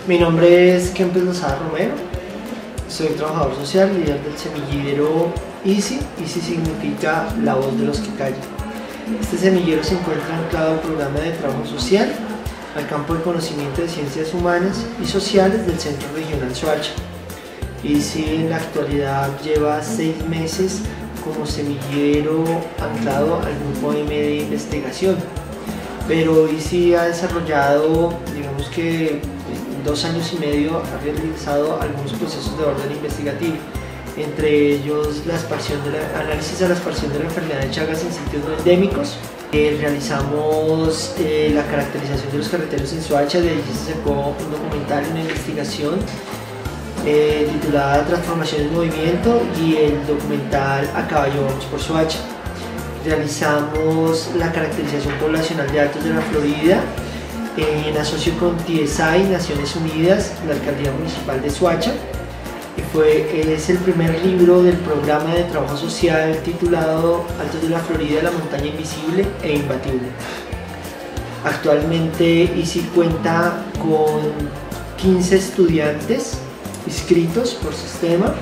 Mi nombre es Kempes Lozada Romero, soy trabajador social, líder del semillero ICI. ICI significa la voz de los que callan. Este semillero se encuentra anclado al programa de trabajo social, al campo de conocimiento de ciencias humanas y sociales del Centro Regional Soacha. ICI en la actualidad lleva 6 meses como semillero anclado al grupo M de investigación, pero ICI ha desarrollado, digamos que en 2 años y medio, ha realizado algunos procesos de orden investigativo, entre ellos análisis a la expansión de la enfermedad de Chagas en sitios no endémicos. Realizamos la caracterización de los carreteros en Soacha, de ahí se sacó un documental, una investigación titulada Transformación en Movimiento, y el documental A Caballo Vamos por Soacha. Realizamos la caracterización poblacional de Altos de la Florida en asocio con TSI, Naciones Unidas, la Alcaldía Municipal de Soacha, y es el primer libro del programa de trabajo social titulado Altos de la Florida, la montaña invisible e imbatible. Actualmente ICI cuenta con 15 estudiantes inscritos por sistema,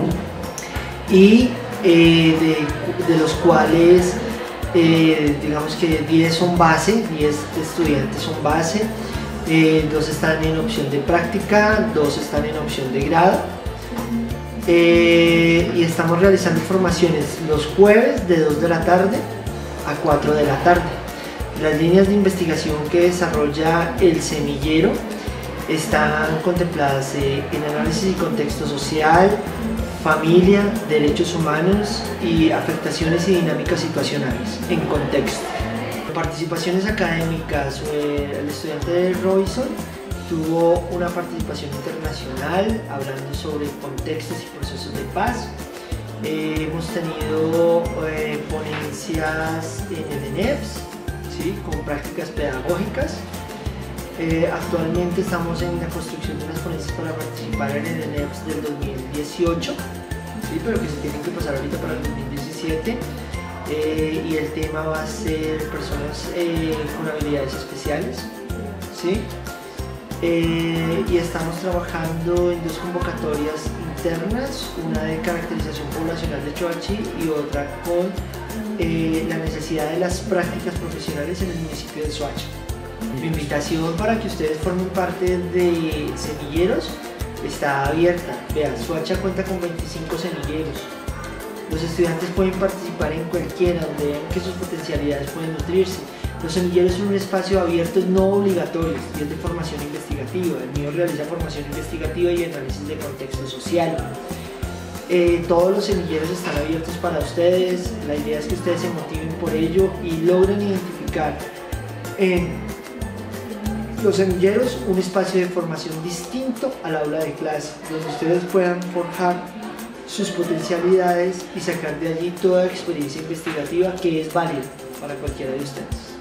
y de los cuales digamos que 10 son base, 10 estudiantes son base, 2 están en opción de práctica, 2 están en opción de grado, y estamos realizando formaciones los jueves de 2 de la tarde a 4 de la tarde. Las líneas de investigación que desarrolla el semillero están contempladas en análisis y contexto social, familia, derechos humanos y afectaciones y dinámicas situacionales en contexto. Participaciones académicas: el estudiante de Robinson tuvo una participación internacional hablando sobre contextos y procesos de paz. Hemos tenido ponencias en el ENEPS, ¿sí?, con prácticas pedagógicas. Actualmente estamos en la construcción de unas ponencias para participar en el ENEPS del 2018, ¿sí?, pero que se tienen que pasar ahorita para el 2017, y el tema va a ser personas con habilidades especiales, ¿sí? Y estamos trabajando en 2 convocatorias internas, una de caracterización poblacional de Choachí y otra con la necesidad de las prácticas profesionales en el municipio de Soacha. Mi invitación para que ustedes formen parte de semilleros está abierta. Vean, Soacha cuenta con 25 semilleros. Los estudiantes pueden participar en cualquiera, donde vean que sus potencialidades pueden nutrirse. Los semilleros son un espacio abierto, no obligatorio, y es de formación investigativa. El mío realiza formación investigativa y análisis de contexto social. Todos los semilleros están abiertos para ustedes. La idea es que ustedes se motiven por ello y logren identificar en los semilleros un espacio de formación distinto al aula de clase, donde ustedes puedan forjar sus potencialidades y sacar de allí toda experiencia investigativa que es válida para cualquiera de ustedes.